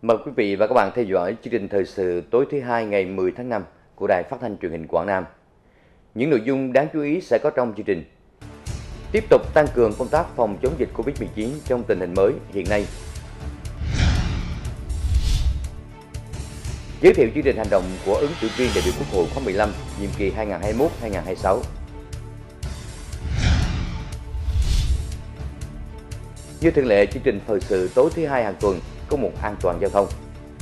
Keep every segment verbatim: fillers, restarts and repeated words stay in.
Mời quý vị và các bạn theo dõi chương trình thời sự tối thứ hai ngày mười tháng năm của Đài Phát thanh Truyền hình Quảng Nam. Những nội dung đáng chú ý sẽ có trong chương trình. Tiếp tục tăng cường công tác phòng chống dịch Covid mười chín trong tình hình mới hiện nay. Giới thiệu chương trình hành động của ứng cử viên đại biểu Quốc hội khóa mười lăm, nhiệm kỳ hai nghìn không trăm hai mươi mốt đến hai nghìn không trăm hai mươi sáu. Như thường lệ, chương trình thời sự tối thứ hai hàng tuần có một an toàn giao thông.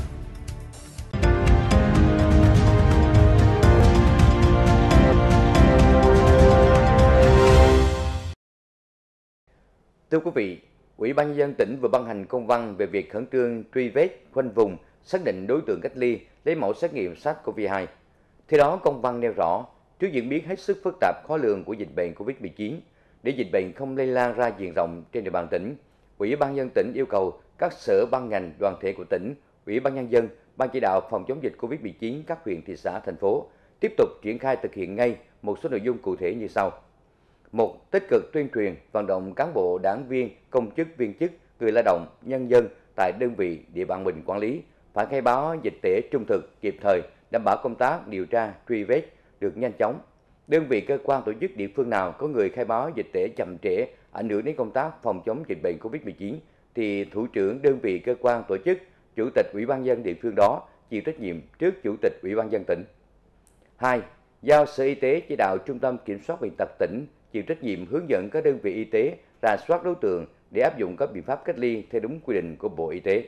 Thưa quý vị, Ủy ban nhân dân tỉnh vừa ban hành công văn về việc khẩn trương truy vết, khoanh vùng, xác định đối tượng cách ly, lấy mẫu xét nghiệm SARS-xê o vê hai. Theo đó, công văn nêu rõ, trước diễn biến hết sức phức tạp khó lường của dịch bệnh Covid mười chín, để dịch bệnh không lây lan ra diện rộng trên địa bàn tỉnh, Ủy ban nhân dân tỉnh yêu cầu các sở ban ngành đoàn thể của tỉnh, Ủy ban nhân dân, Ban chỉ đạo phòng chống dịch Covid mười chín các huyện, thị xã, thành phố tiếp tục triển khai thực hiện ngay một số nội dung cụ thể như sau. Một, tích cực tuyên truyền, vận động cán bộ, đảng viên, công chức, viên chức, người lao động, nhân dân tại đơn vị, địa bàn mình quản lý phải khai báo dịch tễ trung thực, kịp thời, đảm bảo công tác điều tra, truy vết được nhanh chóng. Đơn vị, cơ quan, tổ chức địa phương nào có người khai báo dịch tễ chậm trễ, ảnh hưởng đến công tác phòng chống dịch bệnh Covid mười chín thì thủ trưởng đơn vị, cơ quan, tổ chức, chủ tịch Ủy ban nhân dân địa phương đó chịu trách nhiệm trước chủ tịch Ủy ban nhân dân tỉnh. Hai, giao Sở Y tế chỉ đạo Trung tâm Kiểm soát bệnh tật tỉnh chịu trách nhiệm hướng dẫn các đơn vị y tế rà soát đối tượng để áp dụng các biện pháp cách ly theo đúng quy định của Bộ Y tế.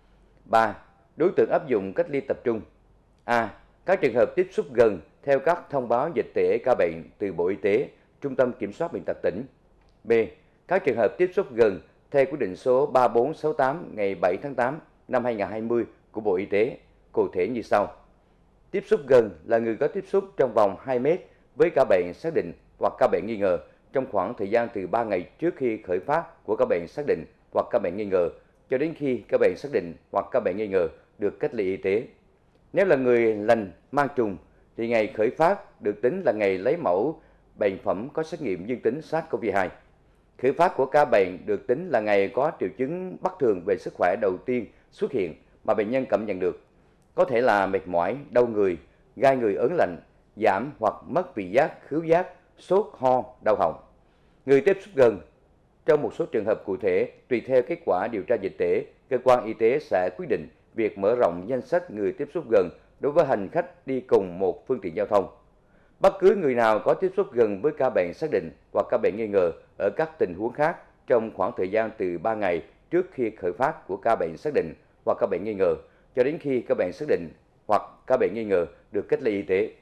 Ba, đối tượng áp dụng cách ly tập trung. A. Các trường hợp tiếp xúc gần theo các thông báo dịch tễ ca bệnh từ Bộ Y tế, Trung tâm Kiểm soát bệnh tật tỉnh. B. Các trường hợp tiếp xúc gần theo quyết định số ba bốn sáu tám ngày bảy tháng tám năm hai nghìn không trăm hai mươi của Bộ Y tế, cụ thể như sau. Tiếp xúc gần là người có tiếp xúc trong vòng hai mét với ca bệnh xác định hoặc ca bệnh nghi ngờ trong khoảng thời gian từ ba ngày trước khi khởi phát của ca bệnh xác định hoặc ca bệnh nghi ngờ cho đến khi ca bệnh xác định hoặc ca bệnh nghi ngờ được cách ly y tế. Nếu là người lành mang trùng thì ngày khởi phát được tính là ngày lấy mẫu bệnh phẩm có xét nghiệm dương tính SARS-xê o vê hai. Khởi phát của ca bệnh được tính là ngày có triệu chứng bất thường về sức khỏe đầu tiên xuất hiện mà bệnh nhân cảm nhận được. Có thể là mệt mỏi, đau người, gai người ớn lạnh, giảm hoặc mất vị giác, khứu giác, sốt, ho, đau họng. Người tiếp xúc gần. Trong một số trường hợp cụ thể, tùy theo kết quả điều tra dịch tễ, cơ quan y tế sẽ quyết định việc mở rộng danh sách người tiếp xúc gần đối với hành khách đi cùng một phương tiện giao thông. Bất cứ người nào có tiếp xúc gần với ca bệnh xác định hoặc ca bệnh nghi ngờ ở các tình huống khác trong khoảng thời gian từ ba ngày trước khi khởi phát của ca bệnh xác định hoặc ca bệnh nghi ngờ cho đến khi ca bệnh xác định hoặc ca bệnh nghi ngờ được cách ly y tế.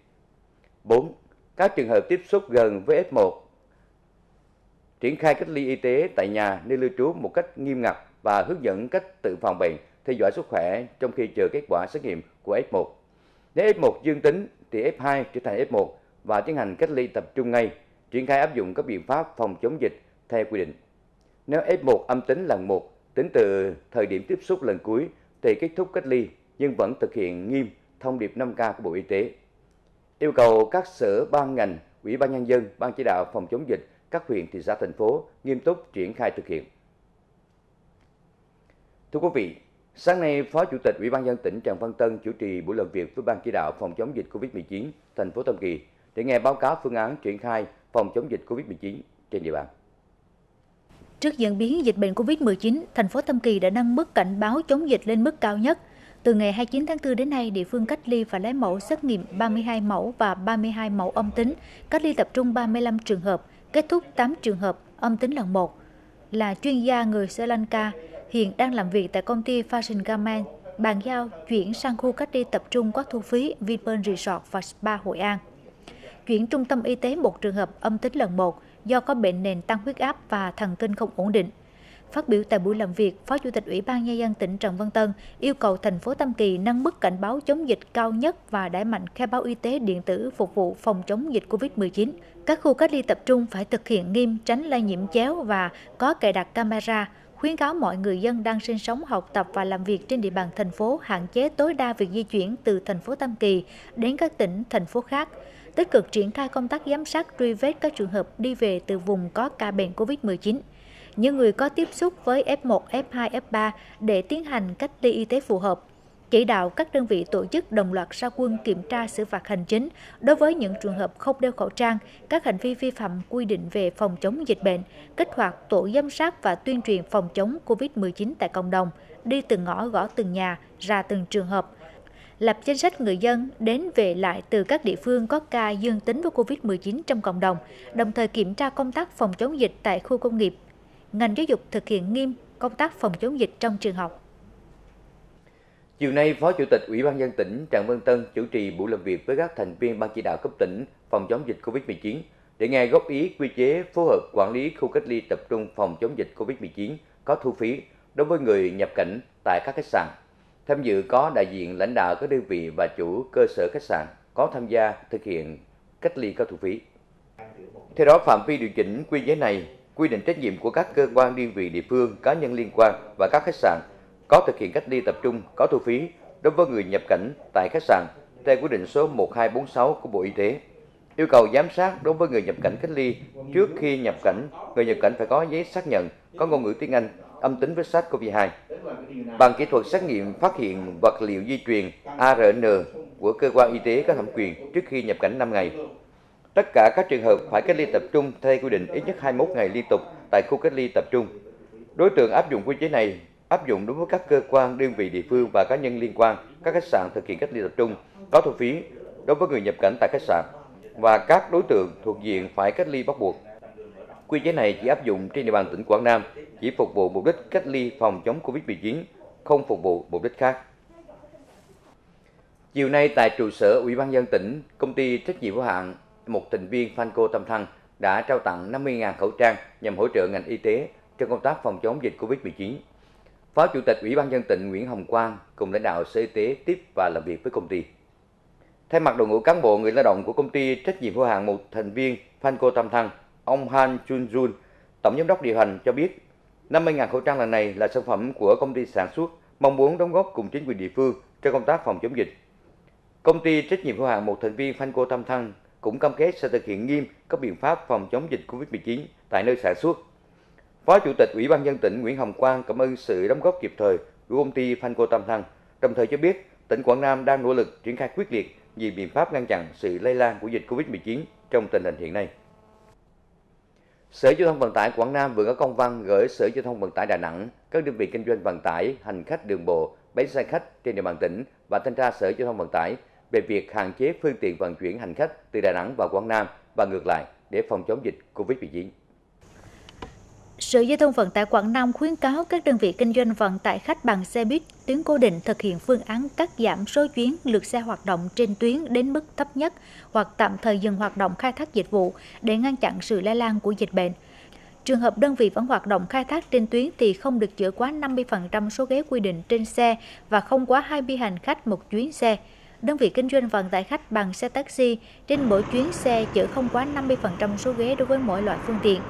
Bốn. Các trường hợp tiếp xúc gần với ép một. Triển khai cách ly y tế tại nhà nơi lưu trú một cách nghiêm ngặt và hướng dẫn cách tự phòng bệnh, theo dõi sức khỏe trong khi chờ kết quả xét nghiệm của ép một. Nếu ép một dương tính thì ép hai trở thành ép một và tiến hành cách ly tập trung ngay, triển khai áp dụng các biện pháp phòng chống dịch theo quy định. Nếu ép một âm tính lần một tính từ thời điểm tiếp xúc lần cuối thì kết thúc cách ly nhưng vẫn thực hiện nghiêm thông điệp năm K của Bộ Y tế. Yêu cầu các sở ban ngành, Ủy ban nhân dân, Ban chỉ đạo phòng chống dịch các huyện, thị xã, thành phố nghiêm túc triển khai thực hiện. Thưa quý vị, sáng nay, Phó Chủ tịch Ủy ban nhân dân tỉnh Trần Văn Tân chủ trì buổi làm việc với Ban chỉ đạo phòng chống dịch Covid mười chín thành phố Tam Kỳ để nghe báo cáo phương án triển khai phòng chống dịch Covid mười chín trên địa bàn. Trước diễn biến dịch bệnh Covid mười chín, thành phố Tam Kỳ đã nâng mức cảnh báo chống dịch lên mức cao nhất. Từ ngày hai mươi chín tháng tư đến nay, địa phương cách ly và lấy mẫu xét nghiệm ba mươi hai mẫu và ba mươi hai mẫu âm tính, cách ly tập trung ba mươi lăm trường hợp, kết thúc tám trường hợp âm tính lần một. Là chuyên gia người Sri Lanka, hiện đang làm việc tại công ty Fashion Garment, bàn giao chuyển sang khu cách ly tập trung có thu phí Vinpearl Resort và Spa Hội An. Chuyển trung tâm y tế một trường hợp âm tính lần một do có bệnh nền tăng huyết áp và thần kinh không ổn định. Phát biểu tại buổi làm việc, Phó Chủ tịch Ủy ban Nhân dân tỉnh Trần Văn Tân yêu cầu thành phố Tam Kỳ nâng mức cảnh báo chống dịch cao nhất và đẩy mạnh khai báo y tế điện tử phục vụ phòng chống dịch Covid mười chín. Các khu cách ly tập trung phải thực hiện nghiêm, tránh lây nhiễm chéo và có cài đặt camera, khuyến cáo mọi người dân đang sinh sống, học tập và làm việc trên địa bàn thành phố hạn chế tối đa việc di chuyển từ thành phố Tam Kỳ đến các tỉnh, thành phố khác. Tích cực triển khai công tác giám sát truy vết các trường hợp đi về từ vùng có ca bệnh Covid mười chín. những người có tiếp xúc với ép một, ép hai, ép ba để tiến hành cách ly y tế phù hợp. Chỉ đạo các đơn vị tổ chức đồng loạt ra quân kiểm tra xử phạt hành chính đối với những trường hợp không đeo khẩu trang, các hành vi vi phạm quy định về phòng chống dịch bệnh, kích hoạt tổ giám sát và tuyên truyền phòng chống covid mười chín tại cộng đồng, đi từng ngõ gõ từng nhà, ra từng trường hợp, lập danh sách người dân đến về lại từ các địa phương có ca dương tính với covid mười chín trong cộng đồng, đồng thời kiểm tra công tác phòng chống dịch tại khu công nghiệp. Ngành giáo dục thực hiện nghiêm công tác phòng chống dịch trong trường học. Chiều nay, Phó Chủ tịch Ủy ban nhân dân tỉnh Trần Văn Tân chủ trì buổi làm việc với các thành viên Ban chỉ đạo cấp tỉnh phòng chống dịch covid mười chín để nghe góp ý quy chế phối hợp quản lý khu cách ly tập trung phòng chống dịch covid mười chín có thu phí đối với người nhập cảnh tại các khách sạn. Tham dự có đại diện lãnh đạo các đơn vị và chủ cơ sở khách sạn có tham gia thực hiện cách ly có thu phí. Theo đó, phạm vi điều chỉnh quy chế này quy định trách nhiệm của các cơ quan đơn vị địa phương, cá nhân liên quan và các khách sạn có thực hiện cách ly tập trung có thu phí đối với người nhập cảnh tại khách sạn theo quyết định số một hai bốn sáu của Bộ Y tế. Yêu cầu giám sát đối với người nhập cảnh cách ly trước khi nhập cảnh, người nhập cảnh phải có giấy xác nhận có ngôn ngữ tiếng Anh âm tính với SARS-xê o vê hai. Bằng kỹ thuật xét nghiệm phát hiện vật liệu di truyền a rờ en của cơ quan y tế có thẩm quyền trước khi nhập cảnh năm ngày. Tất cả các trường hợp phải cách ly tập trung theo quy định ít nhất hai mươi mốt ngày liên tục tại khu cách ly tập trung. Đối tượng áp dụng quy chế này áp dụng đối với các cơ quan, đơn vị địa phương và cá nhân liên quan, các khách sạn thực hiện cách ly tập trung có thu phí đối với người nhập cảnh tại khách sạn và các đối tượng thuộc diện phải cách ly bắt buộc. Quy chế này chỉ áp dụng trên địa bàn tỉnh Quảng Nam, chỉ phục vụ mục đích cách ly phòng chống covid mười chín, không phục vụ mục đích khác. Chiều nay tại trụ sở Ủy ban nhân dân tỉnh, công ty trách nhiệm hữu hạn một thành viên Phanco Tâm Thăng đã trao tặng năm mươi nghìn khẩu trang nhằm hỗ trợ ngành y tế trong công tác phòng chống dịch covid mười chín. Phó Chủ tịch Ủy ban nhân dân tỉnh Nguyễn Hồng Quang cùng lãnh đạo Sở Y tế tiếp và làm việc với công ty. Thay mặt đội ngũ cán bộ người lao động của công ty trách nhiệm hữu hạn một thành viên Phanco Tâm Thăng, ông Han Chun Jun, tổng giám đốc điều hành cho biết, năm mươi nghìn khẩu trang lần này là sản phẩm của công ty sản xuất, mong muốn đóng góp cùng chính quyền địa phương trong công tác phòng chống dịch. Công ty trách nhiệm hữu hạn một thành viên Phanco Tâm Thăng cũng cam kết sẽ thực hiện nghiêm các biện pháp phòng chống dịch covid mười chín tại nơi sản xuất. Phó Chủ tịch Ủy ban nhân dân tỉnh Nguyễn Hồng Quang cảm ơn sự đóng góp kịp thời của công ty Phanco Tâm Thăng, đồng thời cho biết tỉnh Quảng Nam đang nỗ lực triển khai quyết liệt nhiều biện pháp ngăn chặn sự lây lan của dịch covid mười chín trong tình hình hiện nay. Sở Giao thông Vận tải Quảng Nam vừa có công văn gửi Sở Giao thông Vận tải Đà Nẵng, các đơn vị kinh doanh vận tải hành khách đường bộ, bến xe khách trên địa bàn tỉnh và thanh tra Sở Giao thông Vận tải về việc hạn chế phương tiện vận chuyển hành khách từ Đà Nẵng vào Quảng Nam và ngược lại để phòng chống dịch covid mười chín. Sở Giao thông Vận tải Quảng Nam khuyến cáo các đơn vị kinh doanh vận tải khách bằng xe buýt tuyến cố định thực hiện phương án cắt giảm số chuyến lượt xe hoạt động trên tuyến đến mức thấp nhất hoặc tạm thời dừng hoạt động khai thác dịch vụ để ngăn chặn sự lây lan của dịch bệnh. Trường hợp đơn vị vẫn hoạt động khai thác trên tuyến thì không được chở quá năm mươi phần trăm số ghế quy định trên xe và không quá hai mươi hành khách một chuyến xe. Đơn vị kinh doanh vận tải khách bằng xe taxi trên mỗi chuyến xe chở không quá năm mươi phần trăm số ghế đối với mỗi loại phương tiện.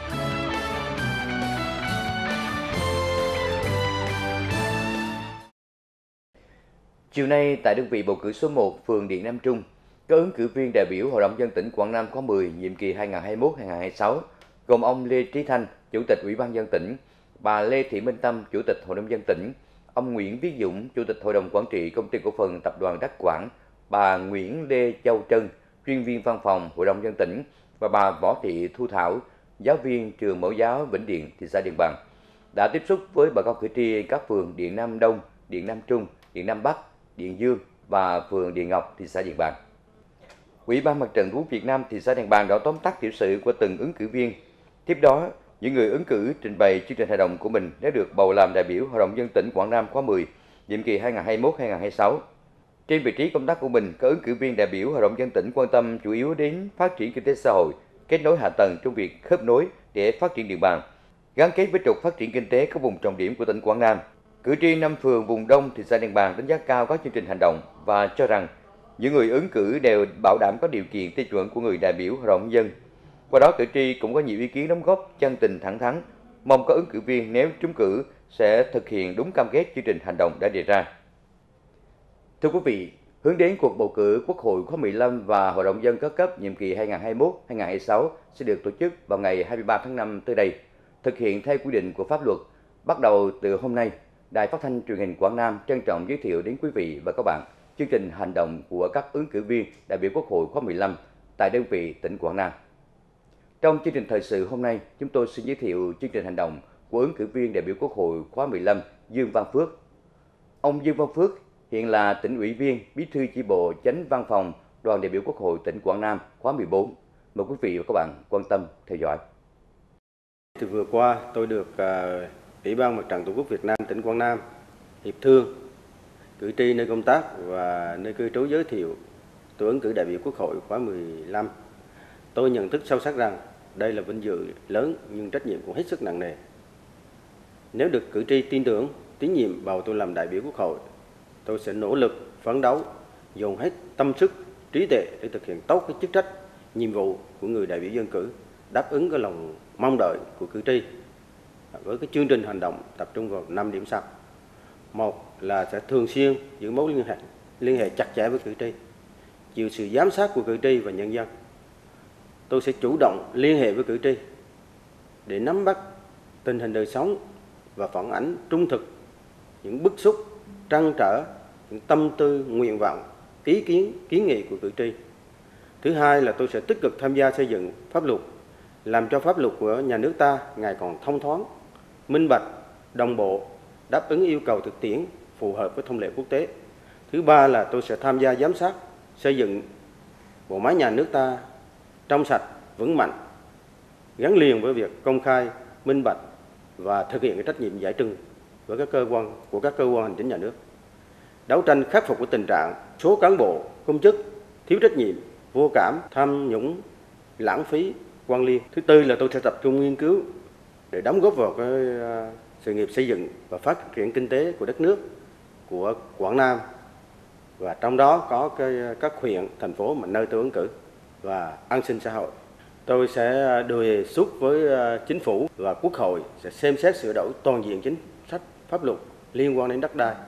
Chiều nay, tại đơn vị bầu cử số một, phường Điện Nam Trung, các ứng cử viên đại biểu Hội đồng nhân dân tỉnh Quảng Nam khóa mười, nhiệm kỳ hai nghìn không trăm hai mươi mốt đến hai nghìn không trăm hai mươi sáu, gồm ông Lê Trí Thanh, Chủ tịch Ủy ban nhân dân tỉnh, bà Lê Thị Minh Tâm, Chủ tịch Hội đồng nhân dân tỉnh, ông Nguyễn Viết Dũng, Chủ tịch Hội đồng Quản trị Công ty Cổ phần Tập đoàn Đắc Quảng, bà Nguyễn Lê Châu Trân, chuyên viên văn phòng Hội đồng nhân dân tỉnh và bà Võ Thị Thu Thảo, giáo viên trường Mẫu giáo Vĩnh Điện, thị xã Điện Bàn, đã tiếp xúc với bà con cử tri các phường Điện Nam Đông, Điện Nam Trung, Điện Nam Bắc, Điện Dương và phường Điện Ngọc, thị xã Điện Bàn. Ủy ban Mặt trận Tổ quốc Việt Nam thị xã Điện Bàn đã tóm tắt tiểu sử của từng ứng cử viên. Tiếp đó, những người ứng cử trình bày chương trình hành động của mình đã được bầu làm đại biểu Hội đồng nhân dân tỉnh Quảng Nam khóa mười, nhiệm kỳ hai nghìn không trăm hai mươi mốt đến hai nghìn không trăm hai mươi sáu. Trên vị trí công tác của mình, các ứng cử viên đại biểu Hội đồng nhân dân tỉnh quan tâm chủ yếu đến phát triển kinh tế xã hội, kết nối hạ tầng trong việc khớp nối để phát triển địa bàn, gắn kết với trục phát triển kinh tế các vùng trọng điểm của tỉnh Quảng Nam. Cử tri năm phường vùng Đông, thị xã Điện Bàn đánh giá cao các chương trình hành động và cho rằng những người ứng cử đều bảo đảm có điều kiện tiêu chuẩn của người đại biểu Hội đồng nhân dân. Qua đó, cử tri cũng có nhiều ý kiến đóng góp chân tình thẳng thắn, mong các ứng cử viên nếu trúng cử sẽ thực hiện đúng cam kết chương trình hành động đã đề ra. Thưa quý vị, hướng đến cuộc bầu cử Quốc hội khóa mười lăm và Hội đồng nhân dân các cấp nhiệm kỳ hai nghìn không trăm hai mươi mốt đến hai nghìn không trăm hai mươi sáu sẽ được tổ chức vào ngày hai mươi ba tháng năm tới đây. thực hiện theo quy định của pháp luật. Bắt đầu từ hôm nay, Đài Phát thanh Truyền hình Quảng Nam trân trọng giới thiệu đến quý vị và các bạn chương trình hành động của các ứng cử viên đại biểu Quốc hội khóa mười lăm tại đơn vị tỉnh Quảng Nam. Trong chương trình thời sự hôm nay, chúng tôi xin giới thiệu chương trình hành động của ứng cử viên đại biểu Quốc hội khóa mười lăm Dương Văn Phước. Ông Dương Văn Phước hiện là tỉnh ủy viên, bí thư chi bộ chánh văn phòng đoàn đại biểu Quốc hội tỉnh Quảng Nam khóa mười bốn. Mời quý vị và các bạn quan tâm theo dõi. Từ vừa qua, tôi được uh, Ủy ban Mặt trận Tổ quốc Việt Nam tỉnh Quảng Nam, Hiệp thương, cử tri nơi công tác và nơi cư trú giới thiệu tôi ứng cử đại biểu Quốc hội khóa mười lăm. Tôi nhận thức sâu sắc rằng đây là vinh dự lớn nhưng trách nhiệm cũng hết sức nặng nề. Nếu được cử tri tin tưởng, tín nhiệm bầu tôi làm đại biểu Quốc hội, tôi sẽ nỗ lực phấn đấu, dồn hết tâm sức, trí tuệ để thực hiện tốt cái chức trách, nhiệm vụ của người đại biểu dân cử, đáp ứng cái lòng mong đợi của cử tri. Với cái chương trình hành động tập trung vào năm điểm sau. Một là sẽ thường xuyên giữ mối liên hệ, liên hệ chặt chẽ với cử tri, chịu sự giám sát của cử tri và nhân dân. Tôi sẽ chủ động liên hệ với cử tri để nắm bắt tình hình đời sống và phản ánh trung thực những bức xúc, trăn trở, những tâm tư, nguyện vọng, ý kiến, kiến nghị của cử tri. Thứ hai là tôi sẽ tích cực tham gia xây dựng pháp luật, làm cho pháp luật của nhà nước ta ngày càng thông thoáng, minh bạch, đồng bộ, đáp ứng yêu cầu thực tiễn, phù hợp với thông lệ quốc tế. Thứ ba là tôi sẽ tham gia giám sát, xây dựng bộ máy nhà nước ta trong sạch, vững mạnh, gắn liền với việc công khai, minh bạch và thực hiện cái trách nhiệm giải trình với các cơ quan của các cơ quan hành chính nhà nước. Đấu tranh khắc phục cái tình trạng số cán bộ, công chức thiếu trách nhiệm, vô cảm, tham nhũng, lãng phí, quan liêu. Thứ tư là tôi sẽ tập trung nghiên cứu để đóng góp vào cái sự nghiệp xây dựng và phát triển kinh tế của đất nước, của Quảng Nam, và trong đó có cái, các huyện, thành phố mà nơi tôi ứng cử, và an sinh xã hội. Tôi sẽ đề xuất với chính phủ và Quốc hội sẽ xem xét sửa đổi toàn diện chính sách pháp luật liên quan đến đất đai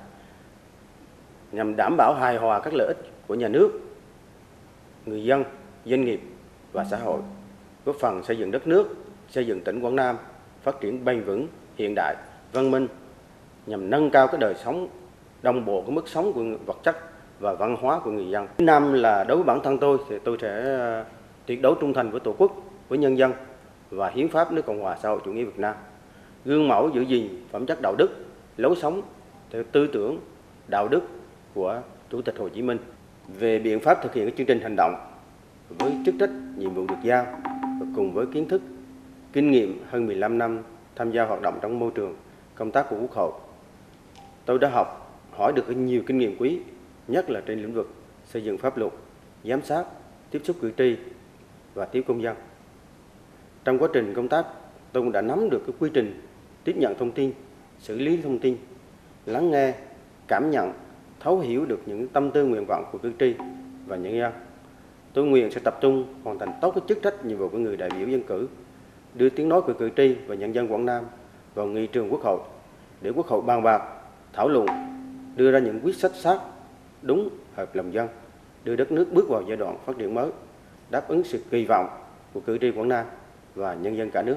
nhằm đảm bảo hài hòa các lợi ích của nhà nước, người dân, doanh nghiệp và xã hội, góp phần xây dựng đất nước, xây dựng tỉnh Quảng Nam phát triển bền vững, hiện đại, văn minh, nhằm nâng cao cái đời sống, đồng bộ cái mức sống của vật chất và văn hóa của người dân. Thứ năm là đối với bản thân tôi thì tôi sẽ tuyệt đối trung thành với Tổ quốc, với nhân dân và hiến pháp nước Cộng hòa xã hội chủ nghĩa Việt Nam, gương mẫu giữ gìn phẩm chất đạo đức, lối sống theo tư tưởng, đạo đức của Chủ tịch Hồ Chí Minh. Về biện pháp thực hiện cái chương trình hành động với chức trách, nhiệm vụ được giao và cùng với kiến thức, kinh nghiệm hơn mười lăm năm tham gia hoạt động trong môi trường công tác của Quốc hội, tôi đã học hỏi được nhiều kinh nghiệm quý, nhất là trên lĩnh vực xây dựng pháp luật, giám sát, tiếp xúc cử tri và tiếp công dân. Trong quá trình công tác, tôi cũng đã nắm được cái quy trình tiếp nhận thông tin, xử lý thông tin, lắng nghe, cảm nhận, thấu hiểu được những tâm tư nguyện vọng của cử tri và nhân dân. Tôi nguyện sẽ tập trung hoàn thành tốt cái chức trách, nhiệm vụ của người đại biểu dân cử, đưa tiếng nói của cử tri và nhân dân Quảng Nam vào nghị trường Quốc hội để Quốc hội bàn bạc, thảo luận, đưa ra những quyết sách sát, đúng, hợp lòng dân, đưa đất nước bước vào giai đoạn phát triển mới, đáp ứng sự kỳ vọng của cử tri Quảng Nam và nhân dân cả nước.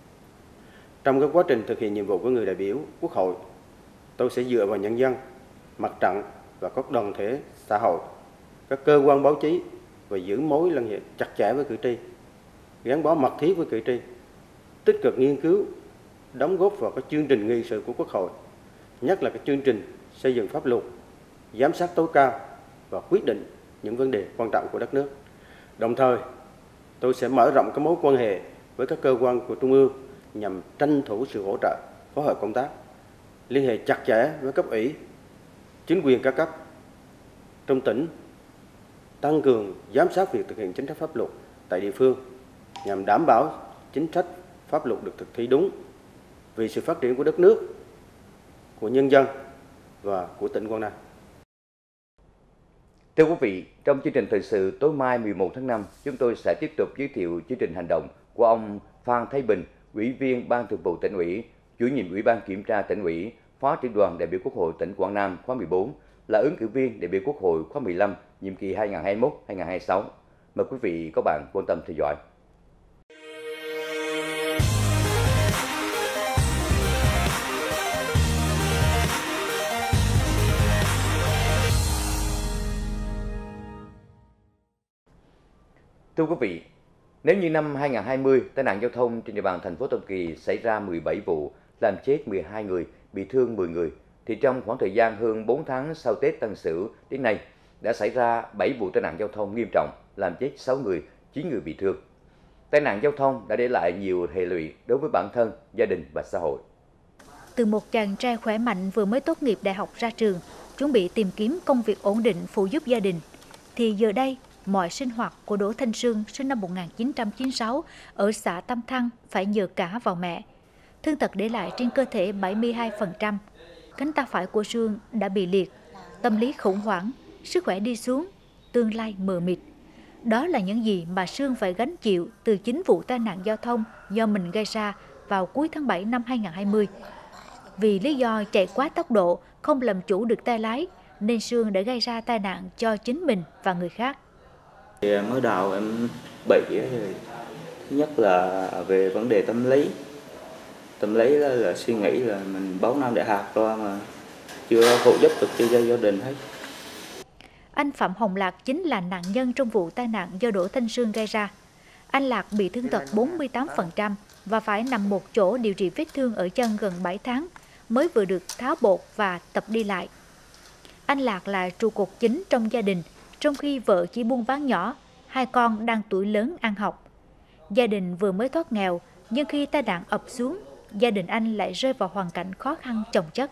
Trong cái quá trình thực hiện nhiệm vụ của người đại biểu Quốc hội, tôi sẽ dựa vào nhân dân, mặt trận và các đoàn thể xã hội, các cơ quan báo chí và giữ mối liên hệ chặt chẽ với cử tri, gắn bó mật thiết với cử tri, tích cực nghiên cứu, đóng góp vào các chương trình nghị sự của Quốc hội, nhất là các chương trình xây dựng pháp luật, giám sát tối cao và quyết định những vấn đề quan trọng của đất nước. Đồng thời, tôi sẽ mở rộng các mối quan hệ với các cơ quan của Trung ương nhằm tranh thủ sự hỗ trợ, phối hợp công tác, liên hệ chặt chẽ với cấp ủy, chính quyền các cấp trong tỉnh, tăng cường giám sát việc thực hiện chính sách pháp luật tại địa phương nhằm đảm bảo chính sách pháp luật được thực thi đúng vì sự phát triển của đất nước, của nhân dân và của tỉnh Quảng Nam. Thưa quý vị, trong chương trình thời sự tối mai mười một tháng năm, chúng tôi sẽ tiếp tục giới thiệu chương trình hành động của ông Phan Thái Bình, Ủy viên Ban Thường vụ Tỉnh ủy, Chủ nhiệm Ủy ban Kiểm tra Tỉnh ủy, Phó trưởng đoàn đại biểu Quốc hội tỉnh Quảng Nam khóa mười bốn, là ứng cử viên đại biểu Quốc hội khóa mười lăm, nhiệm kỳ hai nghìn không trăm hai mươi mốt đến hai nghìn không trăm hai mươi sáu. Mời quý vị và các bạn quan tâm theo dõi. Thưa quý vị, nếu như năm hai nghìn không trăm hai mươi, tai nạn giao thông trên địa bàn thành phố Tam Kỳ xảy ra mười bảy vụ, làm chết mười hai người, bị thương mười người, thì trong khoảng thời gian hơn bốn tháng sau Tết Tân Sửu đến nay, đã xảy ra bảy vụ tai nạn giao thông nghiêm trọng, làm chết sáu người, chín người bị thương. Tai nạn giao thông đã để lại nhiều hệ lụy đối với bản thân, gia đình và xã hội. Từ một chàng trai khỏe mạnh vừa mới tốt nghiệp đại học ra trường, chuẩn bị tìm kiếm công việc ổn định phụ giúp gia đình, thì giờ đây, mọi sinh hoạt của Đỗ Thanh Sương sinh năm một nghìn chín trăm chín mươi sáu ở xã Tam Thăng phải nhờ cả vào mẹ. Thương tật để lại trên cơ thể bảy mươi hai phần trăm. Cánh tay phải của Sương đã bị liệt, tâm lý khủng hoảng, sức khỏe đi xuống, tương lai mờ mịt. Đó là những gì mà Sương phải gánh chịu từ chính vụ tai nạn giao thông do mình gây ra vào cuối tháng bảy năm hai nghìn không trăm hai mươi. Vì lý do chạy quá tốc độ, không làm chủ được tay lái, nên Sương đã gây ra tai nạn cho chính mình và người khác. Mới đầu em bị thứ nhất là về vấn đề tâm lý. Tâm lý là, là suy nghĩ là mình bốn năm đại học rồi mà chưa phụ giúp được cho gia đình hết. Anh Phạm Hồng Lạc chính là nạn nhân trong vụ tai nạn do Đỗ Thanh Sương gây ra. Anh Lạc bị thương tật bốn mươi tám phần trăm và phải nằm một chỗ điều trị vết thương ở chân gần bảy tháng mới vừa được tháo bột và tập đi lại. Anh Lạc là trụ cột chính trong gia đình, trong khi vợ chỉ buôn bán nhỏ, hai con đang tuổi lớn ăn học. Gia đình vừa mới thoát nghèo, nhưng khi tai nạn ập xuống, gia đình anh lại rơi vào hoàn cảnh khó khăn chồng chất.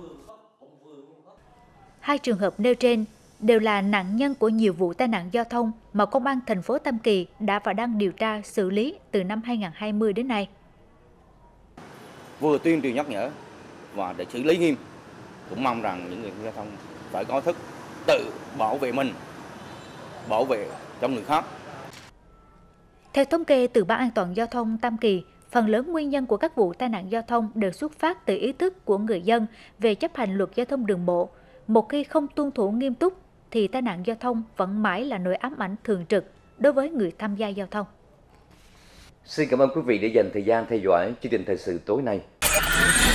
Hai trường hợp nêu trên đều là nạn nhân của nhiều vụ tai nạn giao thông mà Công an thành phố Tam Kỳ đã và đang điều tra xử lý từ năm hai nghìn không trăm hai mươi đến nay. Vừa tuyên truyền nhắc nhở và để xử lý nghiêm, cũng mong rằng những người giao thông phải có thức tự bảo vệ mình, bảo vệ cho người khác. Theo thống kê từ Ban An toàn giao thông Tam Kỳ, phần lớn nguyên nhân của các vụ tai nạn giao thông đều xuất phát từ ý thức của người dân về chấp hành luật giao thông đường bộ. Một khi không tuân thủ nghiêm túc, thì tai nạn giao thông vẫn mãi là nỗi ám ảnh thường trực đối với người tham gia giao thông. Xin cảm ơn quý vị đã dành thời gian theo dõi chương trình thời sự tối nay.